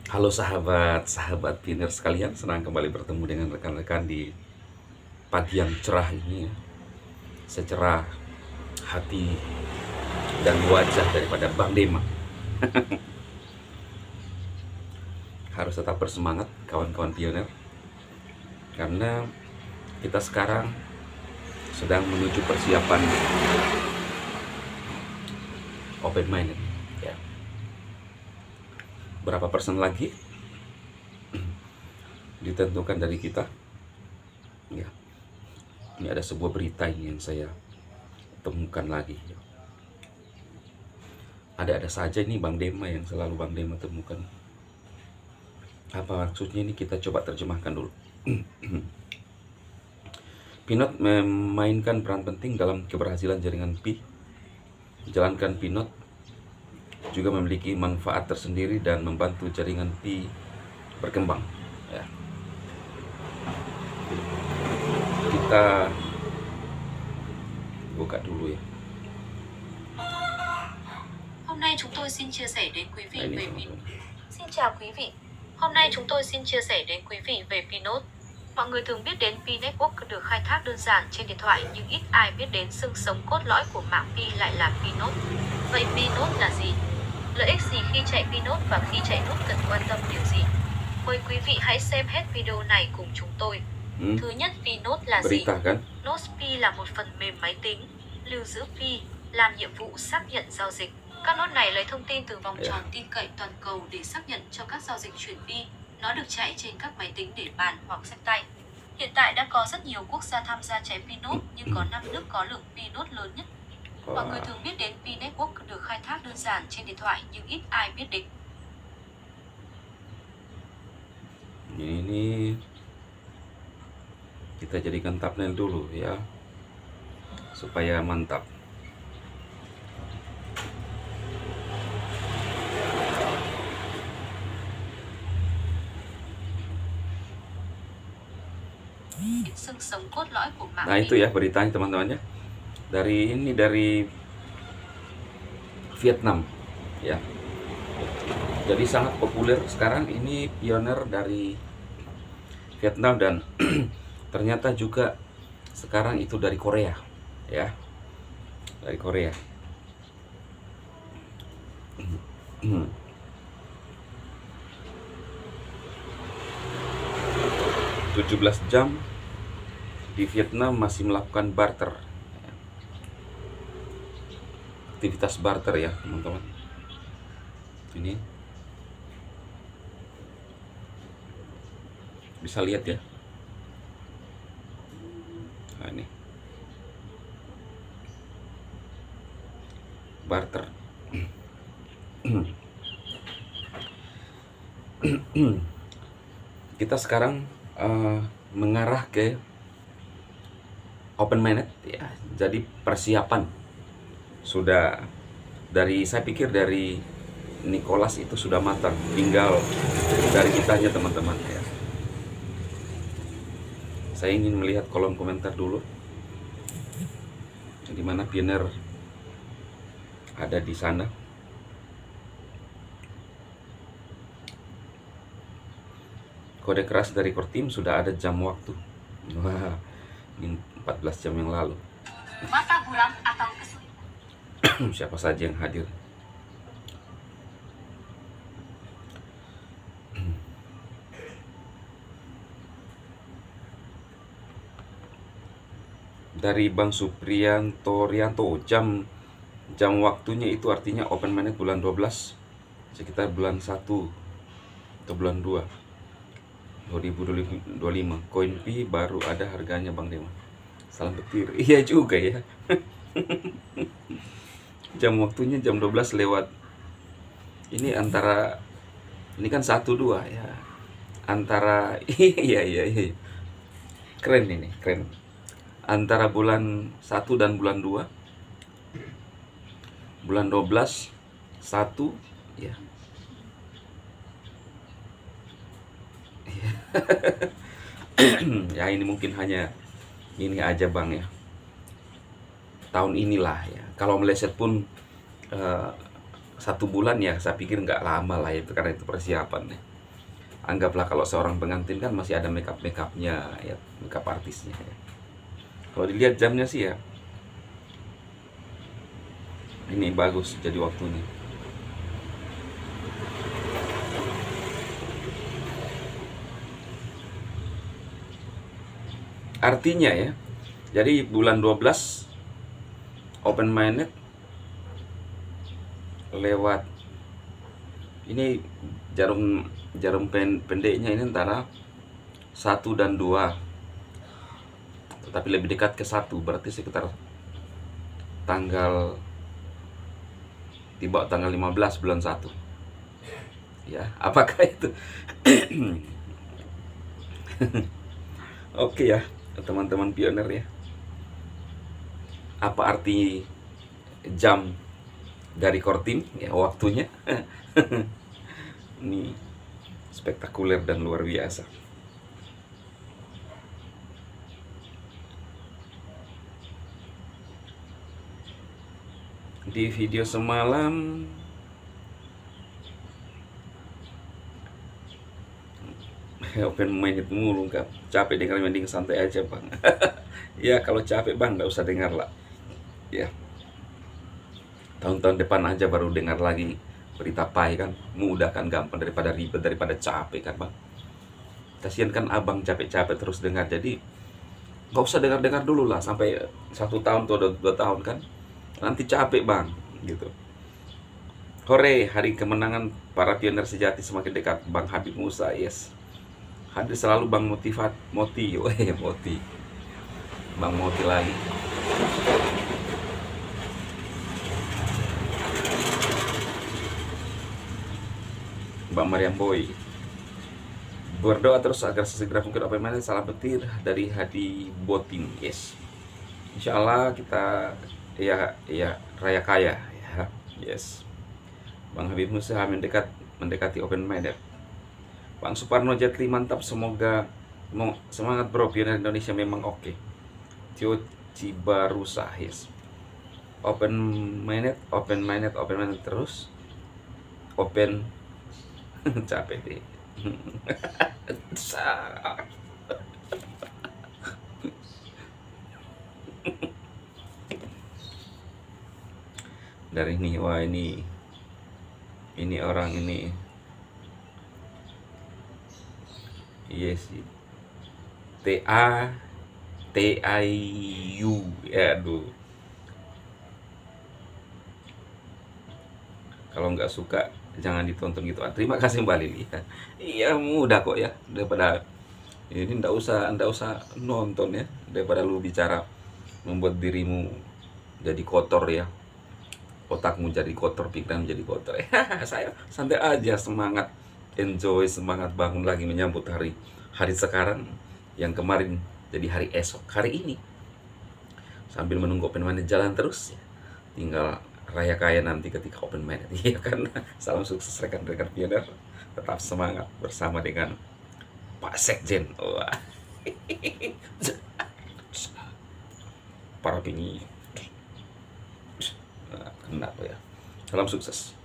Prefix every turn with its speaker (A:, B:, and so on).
A: Halo sahabat pioneer sekalian, senang kembali bertemu dengan rekan-rekan di pagi yang cerah ini ya. Secerah hati dan wajah daripada Bang Dema. Harus tetap bersemangat kawan-kawan pioneer, karena kita sekarang sedang menuju persiapan open minded ya. Berapa persen lagi ditentukan dari kita ya. Ini ada sebuah berita ini yang saya temukan lagi ya. Ada-ada saja ini Bang Dema yang selalu Bang Dema temukan. Apa maksudnya ini, kita coba terjemahkan dulu. Pinot memainkan peran penting dalam keberhasilan jaringan Pi. Menjalankan Pinot juga memiliki manfaat tersendiri dan membantu jaringan Pi berkembang ya. Kita buka dulu ya.
B: Hôm nay chúng tôi xin chia sẻ đến quý vị
A: Ini
B: về
A: teman-teman.
B: Pinot. Xin chào quý vị. Hôm nay chúng tôi xin chia sẻ đến quý vị về Pinot. Mọi người thường biết đến Pi Network được khai thác đơn giản trên điện thoại, nhưng ít ai biết đến xương sống cốt lõi của mạng Pi lại là Pinot. Vậy Pinot là gì? Lợi ích gì khi chạy Pinot và khi chạy nốt cần quan tâm điều gì? Mời quý vị hãy xem hết video này cùng chúng tôi. Thứ nhất, Pinot là gì?
A: Berita kan?
B: Node Pi là một phần mềm máy tính lưu giữ Pi, làm nhiệm vụ xác nhận giao dịch. Các nốt này lấy thông tin từ vòng tròn tin cậy toàn cầu để xác nhận cho các giao dịch chuyển Pi. Nó được chạy trên các máy tính để bàn hoặc sách tay. Hiện tại đã có rất nhiều quốc gia tham gia chạy Pinot, nhưng có 5 nước có lượng Pinot lớn nhất. Mọi người thường biết đến Pi Network được khai thác đơn giản trên điện thoại, nhưng ít ai biết đến.
A: Ini kita jadikan thumbnail dulu ya, supaya mantap.
B: Xương sống cốt lõi của mạng
A: Nah itu ya beritanya teman-teman ya. Dari Vietnam ya. Jadi sangat populer sekarang ini, pioner dari Vietnam, dan ternyata juga sekarang itu dari Korea ya. Dari Korea. 17 jam di Vietnam masih melakukan barter. Aktivitas barter ya teman-teman. Ini bisa lihat ya. Nah, ini barter. Kita sekarang mengarah ke open minded ya. Jadi persiapan sudah saya pikir dari Nicholas itu sudah matang, tinggal dari kitanya teman-teman ya. Saya ingin melihat kolom komentar dulu, di mana pioner ada di sana. Kode keras dari core team sudah ada jam waktu. Wah, ini 14 jam yang lalu.
B: Mata buram atau kesulitan.
A: Siapa saja yang hadir. Dari Bang Supriyanto Rianto, jam waktunya itu artinya open minded bulan 12 sekitar bulan 1 atau bulan 2 2025. Koin Pi baru ada harganya Bang Dema. Salam petir. Iya juga ya. Jam waktunya jam 12 lewat. Ini antara, ini kan 1-2 ya. Antara iya. Keren ini, keren. Antara bulan 1 dan bulan 2. Bulan 12 1 ya. Ya ini mungkin hanya ini aja Bang ya, tahun inilah ya. Kalau meleset pun 1 bulan ya, saya pikir nggak lama lah itu, karena itu persiapan ya. Anggaplah kalau seorang pengantin kan masih ada makeupnya ya, makeup artisnya ya. Kalau dilihat jamnya sih ya, ini bagus jadi waktunya. Artinya ya, jadi bulan 12 open minded lewat ini jarum pendeknya ini antara 1 dan 2, tetapi lebih dekat ke 1, berarti sekitar tiba tanggal 15 bulan 1 ya. Apakah itu oke ya teman-teman pioner ya, apa arti jam dari Kortim ya, waktunya ini spektakuler dan luar biasa. Di video semalam open minded mulu, nggak capek dengar, mending santai aja bang. Ya kalau capek bang nggak usah dengar lah ya, tahun-tahun depan aja baru dengar lagi berita pai kan, mudah kan, gampang daripada ribet, daripada capek kan bang. Kasihan kan abang capek-capek terus dengar, jadi nggak usah dengar-dengar dulu lah sampai 1 tahun atau 2 tahun kan, nanti capek bang gitu. Hore, hari kemenangan para pioner sejati semakin dekat. Bang Habib Musa, yes, hadir selalu bang Moti, bang Moti lagi. Mbak Mariam Boy, berdoa terus agar sesegera mungkin open minded. Salam petir dari Hadi Boting, yes. Insya Allah kita ya raya kaya ya, yes. Bang Habib Musa mendekati open minded. Bang Suparno Jetli, mantap, semoga semangat bro, pioner Indonesia memang oke. Tio Cibarusa, yes. Open minded terus. Open capek deh. Dari ini, wah ini orang ini, yes, TAIU ya, aduh, kalau nggak suka jangan ditonton gitu. Terima kasih Mbak Lili. Iya mudah kok ya, daripada ini ndak usah nonton ya, daripada lu bicara membuat dirimu jadi kotor ya, otakmu jadi kotor, pikiran jadi kotor. Saya santai aja, semangat, enjoy, semangat bangun lagi menyambut hari sekarang yang kemarin jadi hari esok, hari ini, sambil menunggu open minded jalan terus ya. Tinggal raya kaya nanti ketika open minded ya kan. Salam sukses rekan-rekan pioner, tetap semangat bersama dengan Pak Sekjen. Wah. Para penyi kena ya. Salam sukses.